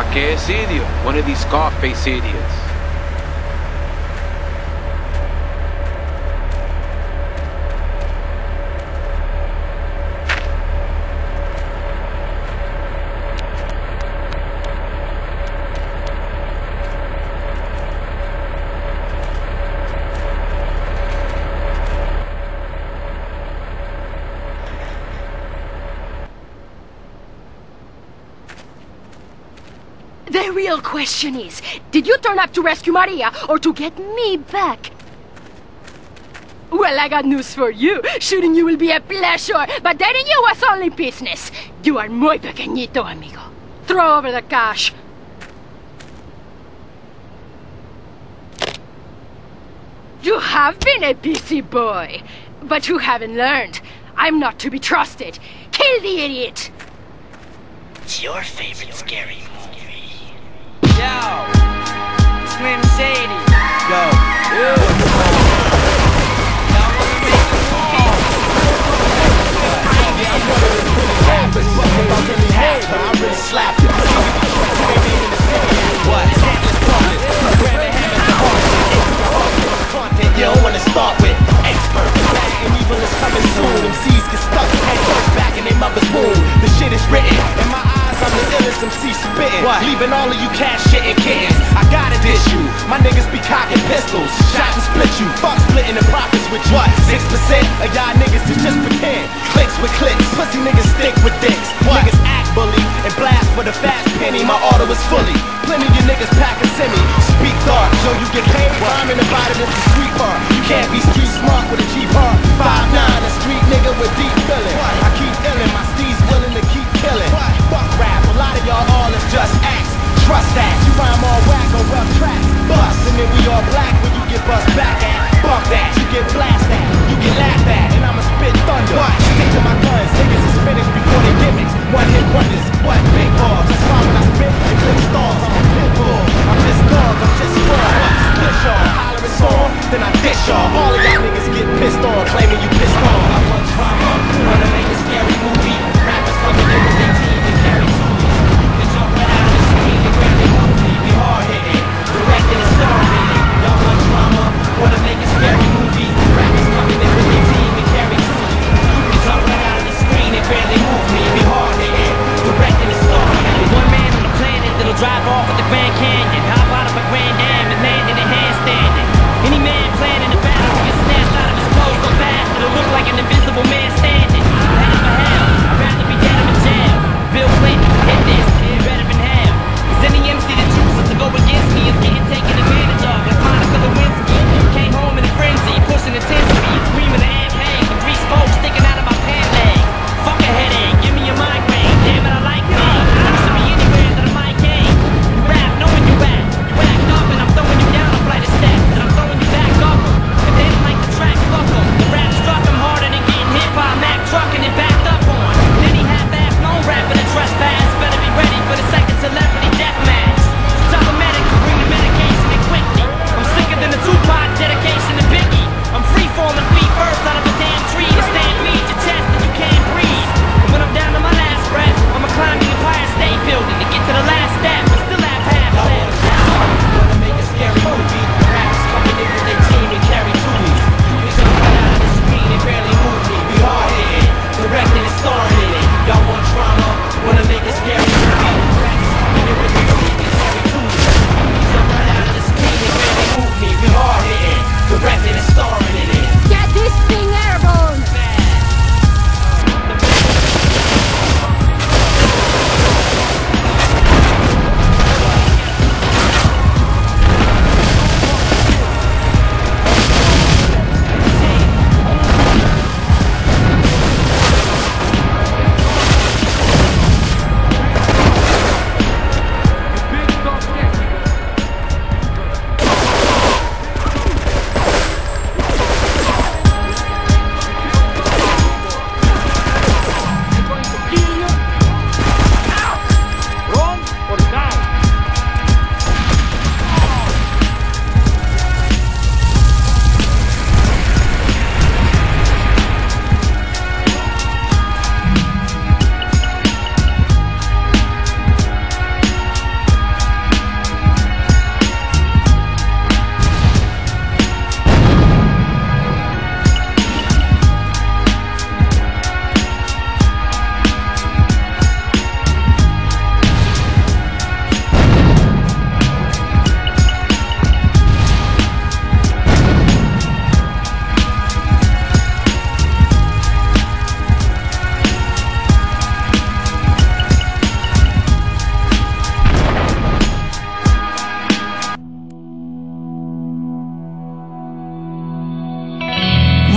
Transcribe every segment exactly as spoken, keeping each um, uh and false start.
¿Qué es idiot? One of these Scarface idiots. The real question is, did you turn up to rescue Maria or to get me back? Well, I got news for you. Shooting you will be a pleasure, but dating you was only business. You are muy pequeñito, amigo. Throw over the cash. You have been a busy boy, but you haven't learned. I'm not to be trusted. Kill the idiot! What's your favorite scary movie? Yo, Slim Shady. Yo, yo. Y'all wanna make a move? I really slapped it. What? Content you don't wanna start with. Expert, bad and evil is coming soon. M Cs get stuck head first back in their mother's womb. The shit is written in my eyes. I'm the illest M C spitting. What? Leaving all of you cash shitting kittens. I gotta dish you. My niggas be cocking pistols. Shot and split you. Fuck splitting the profits with you. What? Six percent of y'all niggas is just pretend. Clicks with clicks. Pussy niggas stick with dicks. What? Niggas act bully and blast for the fast penny. My order was fully. Plenty of you niggas pack a semi. Speak dark, so you get paid. Rhyme in the bottom is the sweet bar. You can't be street smart with a cheap heart. five nine, a street nigga with deep feeling. I keep illin', my steez willing to keep killing. Fuck rap, a lot of y'all all is just acts. Trust that, you rhyme all whack on rough tracks. Bust, and then we all black when you get bust back at. Bump that, you get blasted at, you get laughed at, and I'ma spit thunder. What? Stick to my guns, niggas is finished before they gimmicks. One hit wonders, what? Big balls, that's why when I spit, they flip stars. I'm a pit bull, I'm just dog, I'm just fraud. Split y'all, hollering song, then I dish y'all. All of y'all niggas get pissed on, claiming you pissed on. I want drama, wanna make a scary movie. Rappers coming in with their team and carry tools. You can jump right out of the screen and grab it movie. Be hard hitting, directing and starring. Y'all want drama, wanna make a scary movie. Rappers coming in with their team and carry tools. You can jump right out of the screen and barely move me. Be hard hitting, directing and starring. One man on the planet that'll drive off at the Grand Canyon, hop out of a Grand Am and land in a handstand. Any man planning a battle against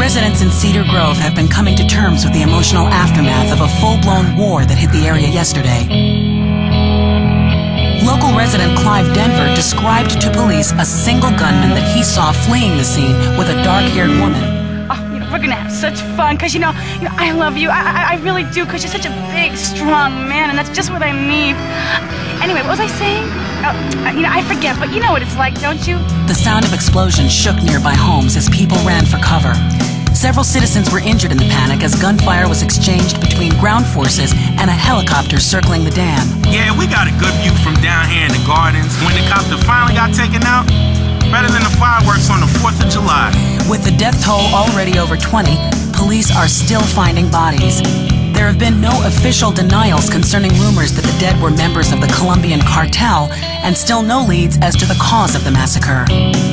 Residents in Cedar Grove have been coming to terms with the emotional aftermath of a full-blown war that hit the area yesterday. Local resident Clive Denver described to police a single gunman that he saw fleeing the scene with a dark-haired woman. Oh, you know, we're gonna have such fun, cause you know, you know, I love you. I, I, I really do, cause you're such a big, strong man, and that's just what I need. Anyway, what was I saying? Oh, you know, I forget, but you know what it's like, don't you? The sound of explosions shook nearby homes as people ran for cover. Several citizens were injured in the panic as gunfire was exchanged between ground forces and a helicopter circling the dam. Yeah, we got a good view from down here in the gardens. When the copter finally got taken out, better than the fireworks on the fourth of July. With the death toll already over twenty, police are still finding bodies. There have been no official denials concerning rumors that the dead were members of the Colombian cartel, and still no leads as to the cause of the massacre.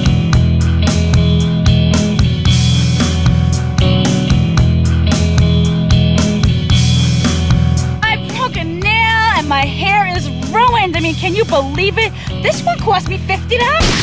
My hair is ruined. I mean, can you believe it? This one cost me fifty dollars.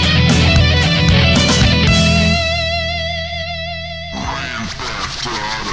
Grand Theft Auto.